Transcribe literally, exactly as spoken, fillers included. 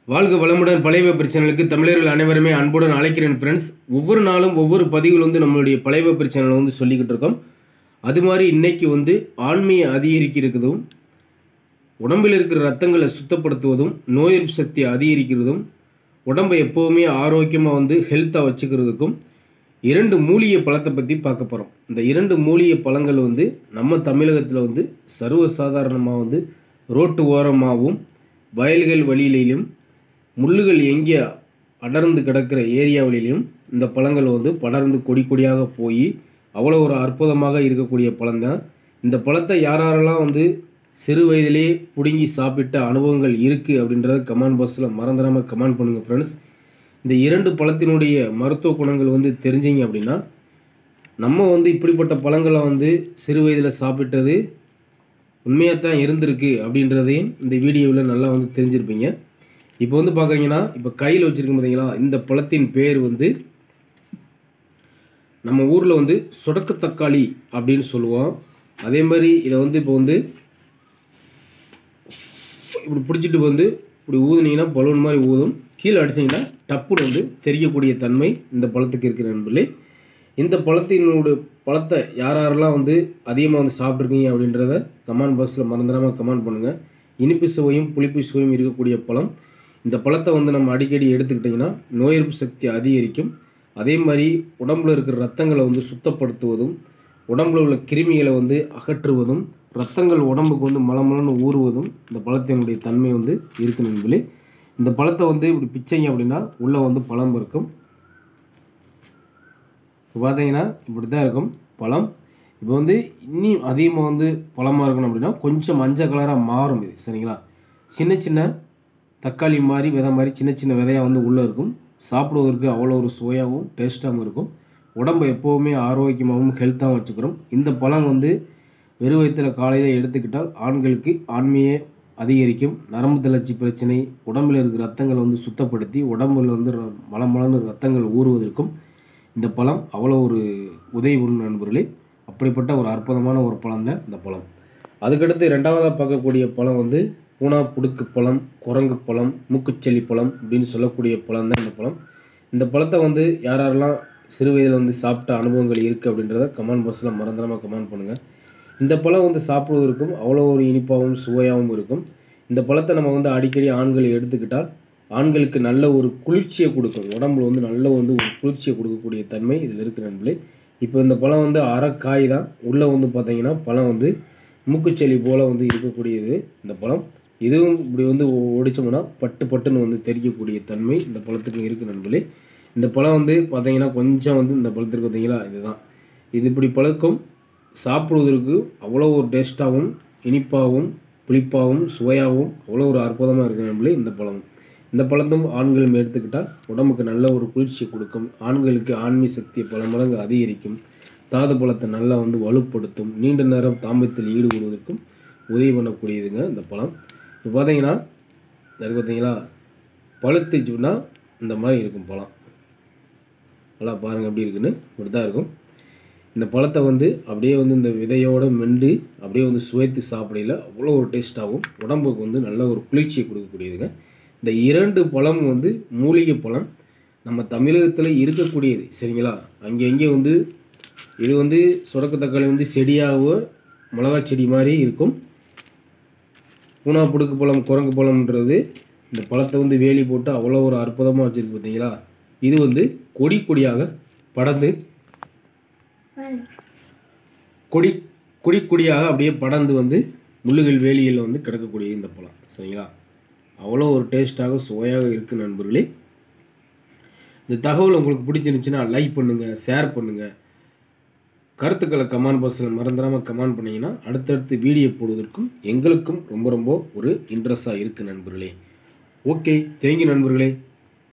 வாழ்க வளமுடன் பழைய பிரச்சனைகளுக்கு தமிழர்கள் அனைவருமே அன்புடன் அழைக்கிறேன் ஃப்ரெண்ட்ஸ். ஒவ்வொரு நாளும் ஒவ்வொரு பதிவுகள் வந்து நம்மளுடைய பழைய பிரச்சனைகளை வந்து சொல்லிக்கிட்டு இருக்கோம். அது மாதிரி இன்னைக்கு வந்து ஆண்மையை அதிகரிக்கிறதும், உடம்பில் இருக்கிற ரத்தங்களை சுத்தப்படுத்துவதும், நோய் எதிர்ப்பு சக்தியை அதிகரிக்கிறதும், உடம்பை எப்போவுமே ஆரோக்கியமாக வந்து ஹெல்த்தாக வச்சுக்கிறதுக்கும் இரண்டு மூலிகை பழத்தை பற்றி பார்க்க போகிறோம். இந்த இரண்டு மூலிகை பழங்கள் வந்து நம்ம தமிழகத்தில் வந்து சர்வசாதாரணமாக வந்து ரோட்டு ஓரமாகவும் வயல்கள் வழியிலையும் முள்ளுகள் எங்கே அடர்ந்து கிடக்கிற ஏரியாவிலையும் இந்த பழங்கள் வந்து படர்ந்து கொடி கொடியாக போய் அவ்வளோ ஒரு அற்புதமாக இருக்கக்கூடிய பழம்தான். இந்த பழத்தை யாரெல்லாம் வந்து சிறு வயதிலே பிடுங்கி சாப்பிட்ட அனுபவங்கள் இருக்குது அப்படின்றத கமெண்ட் பாக்ஸில் மறந்துடாமல் கமெண்ட் பண்ணுங்கள் ஃப்ரெண்ட்ஸ். இந்த இரண்டு பழத்தினுடைய மருத்துவ குணங்கள் வந்து தெரிஞ்சிங்க அப்படின்னா நம்ம வந்து இப்படிப்பட்ட பழங்களை வந்து சிறு வயதில் சாப்பிட்டது உண்மையாக தான் இருந்திருக்கு அப்படின்றதையும் இந்த வீடியோவில் நல்லா வந்து தெரிஞ்சிருப்பீங்க. இப்போ வந்து பார்க்குறீங்கன்னா இப்போ கையில் வச்சுருக்க பார்த்தீங்களா, இந்த பழத்தின் பேர் வந்து நம்ம ஊரில் வந்து சொடக்கு தக்காளி அப்படின்னு சொல்லுவோம். அதே மாதிரி இதை வந்து இப்போ வந்து இப்படி பிடிச்சிட்டு வந்து இப்படி ஊதுனீங்கன்னா பலூன் மாதிரி ஊதும், கீழே அடிச்சிங்கன்னா டப்புன்னு வந்து தெரியக்கூடிய தன்மை இந்த பழத்துக்கு இருக்கிற நண்பர்களே. இந்த பழத்தினுடைய பழத்தை யார் யாரெல்லாம் வந்து அதிகமாக வந்து சாப்பிட்ருக்கீங்க அப்படின்றத கமெண்ட் பாக்ஸில் மறந்துடாமல் கமெண்ட் பண்ணுங்கள். இனிப்பு சுவையும் புளிப்பு சுவையும் இருக்கக்கூடிய பழம். இந்த பழத்தை வந்து நம்ம அடிக்கடி எடுத்துக்கிட்டிங்கன்னா நோய் எதிர்ப்பு சக்தி அதிகரிக்கும். அதே மாதிரி உடம்புல இருக்கிற ரத்தங்களை வந்து சுத்தப்படுத்துவதும், உடம்புல உள்ள கிருமிகளை வந்து அகற்றுவதும், ரத்தங்கள் உடம்புக்கு வந்து மலமலன்னு ஊறுவதும் இந்த பழத்தினுடைய தன்மை வந்து இருக்கு நண்பர்களே. இந்த பழத்தை வந்து இப்படி பிச்சைங்க அப்படின்னா உள்ளே வந்து பழம் இருக்கும். இப்போ பார்த்தீங்கன்னா இப்படி தான் இருக்கும் பழம். இப்போ வந்து இன்னும் அதிகமாக வந்து பழமாக இருக்கணும் அப்படின்னா கொஞ்சம் மஞ்சள் கலராக மாறும் இது, சரிங்களா. சின்ன சின்ன தக்காளி மாதிரி விதை மாதிரி சின்ன சின்ன விதையாக வந்து உள்ளே இருக்கும். சாப்பிடுவதற்கு அவ்வளோ ஒரு சுவையாகவும் டேஸ்ட்டாகவும் இருக்கும். உடம்பை எப்போவுமே ஆரோக்கியமாகவும் ஹெல்த்தாகவும் வச்சுக்கிறோம். இந்த பழம் வந்து வெறும் வயிற்றில் காலையில் எடுத்துக்கிட்டால் ஆண்களுக்கு ஆண்மையை அதிகரிக்கும். நரம்பு தளர்ச்சி பிரச்சனை, உடம்பில் இருக்கிற ரத்தங்களை வந்து சுத்தப்படுத்தி உடம்புல வந்து மலமலன்னு ரத்தங்கள் ஊறுவதற்கும் இந்த பழம் அவ்வளோ ஒரு உதவி பண்ணும் நண்பர்களே. அப்படிப்பட்ட ஒரு அற்புதமான ஒரு பழம் தான் இந்த பழம். அதுக்கடுத்து ரெண்டாவதாக பார்க்கக்கூடிய பழம் வந்து பூனா புடுக்கு பழம், குரங்கு பழம், மூக்குச்செல்லி பழம் அப்படின்னு சொல்லக்கூடிய பழம் தான் இந்த பழம். இந்த பழத்தை வந்து யார் யாரெல்லாம் சிறு வயதில் வந்து சாப்பிட்ட அனுபவங்கள் இருக்குது அப்படின்றத கமெண்ட் பாக்ஸில் மறந்துடாமல் கமெண்ட் பண்ணுங்கள். இந்த பழம் வந்து சாப்பிடுவதற்கும் அவ்வளோ ஒரு இனிப்பாகவும் சுவையாகவும் இருக்கும். இந்த பழத்தை நம்ம வந்து அடிக்கடி ஆண்கள் எடுத்துக்கிட்டால் ஆண்களுக்கு நல்ல ஒரு குளிர்ச்சியை கொடுக்கும். உடம்புல வந்து நல்ல வந்து ஒரு குளிர்ச்சியை கொடுக்கக்கூடிய தன்மை இதில் இருக்கிற நண்பர்களே. இப்போ இந்த பழம் வந்து அரைக்காய் தான், உள்ளே வந்து பார்த்தீங்கன்னா பழம் வந்து மூக்குச்செல்லி போல் வந்து இருக்கக்கூடியது இந்த பழம். இதுவும் இப்படி வந்து ஒடிச்சோம்னா பட்டு பட்டுன்னு வந்து தெரிக்கக்கூடிய தன்மை இந்த பழத்துக்கு இருக்குது நண்பர்களே. இந்த பழம் வந்து பார்த்தீங்கன்னா கொஞ்சம் வந்து இந்த பழத்திற்கு பார்த்தீங்களா இதுதான், இது இப்படி பழக்கம் சாப்பிடுவதற்கு அவ்வளோ ஒரு டேஸ்ட்டாகவும் இனிப்பாகவும் புளிப்பாகவும் சுவையாகவும் அவ்வளோ ஒரு அற்புதமாக இருக்குது நண்பர்களே இந்த பழம். இந்த பழத்தும் ஆண்களும் எடுத்துக்கிட்டால் உடம்புக்கு நல்ல ஒரு குளிர்ச்சியை கொடுக்கும். ஆண்களுக்கு ஆண்மை சக்தியை பல மடங்கு அதிகரிக்கும். தாது பழத்தை நல்லா வந்து வலுப்படுத்தும். நீண்ட நேரம் தாம்பத்தியில் ஈடுபடுவதற்கும் உதவி பண்ணக்கூடியதுங்க இந்த பழம். இப்போ பார்த்தீங்கன்னா அதுக்கு பார்த்தீங்களா பழுத்துச்சுன்னா இந்த மாதிரி இருக்கும் பழம். நல்லா பாருங்கள் எப்படி இருக்குன்னு. இப்படி தான் இருக்கும். இந்த பழத்தை வந்து அப்படியே வந்து இந்த விதையோடு மெண்டு அப்படியே வந்து சுவைத்து சாப்பிடையில் அவ்வளோ ஒரு டேஸ்ட்டாகவும் உடம்புக்கு வந்து நல்ல ஒரு குளிர்ச்சியை கொடுக்கக்கூடியதுங்க. இந்த இரண்டு பழம் வந்து மூலிகை பழம் நம்ம தமிழகத்தில் இருக்கக்கூடியது, சரிங்களா. அங்கே எங்கே வந்து இது வந்து சொடக்கு தக்காளி வந்து செடியாகவோ மிளகா செடி மாதிரி இருக்கும். பூனா புடுக்கு பழம், குரங்கு பழம்ன்றது இந்த பழத்தை வந்து வேலி போட்டு அவ்வளோ ஒரு அற்புதமாக வச்சுருக்கு பார்த்தீங்களா. இது வந்து கொடி கொடியாக படர்ந்து கொடி கொடி கொடியாக அப்படியே படர்ந்து வந்து முள்ளுகள் வேலியில் வந்து கிடக்கக்கூடிய இந்த பழம், சரிங்களா. அவ்வளோ ஒரு டேஸ்ட்டாக சுவையாக இருக்குது நண்பர்களே. இந்த தகவல் உங்களுக்கு பிடிச்சிருந்துச்சுன்னா லைக் பண்ணுங்கள், ஷேர் பண்ணுங்கள், கருத்துக்களை கமெண்ட் பாக்ஸில் மறந்துடாமல் கமெண்ட் பண்ணிங்கன்னா அடுத்தடுத்து வீடியோ போடுவதற்கும் எங்களுக்கும் ரொம்ப ரொம்ப ஒரு இன்ட்ரெஸ்டாக இருக்குது நண்பர்களே. ஓகே, தேங்க்யூ நண்பர்களே.